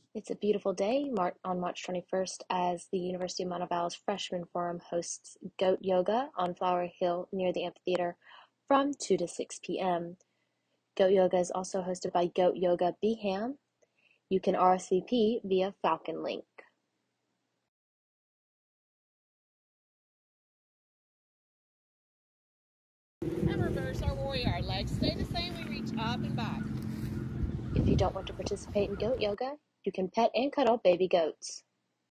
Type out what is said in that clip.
It's a beautiful day on March 21st as the University of Monteval's Freshman Forum hosts Goat Yoga on Flower Hill near the amphitheater from 2 to 6 p.m. Goat Yoga is also hosted by Goat Yoga Beham. You can RSVP via Falcon Link. And reverse our warrior. Legs stay the same. We reach up and back. If you don't want to participate in Goat Yoga, you can pet and cuddle baby goats.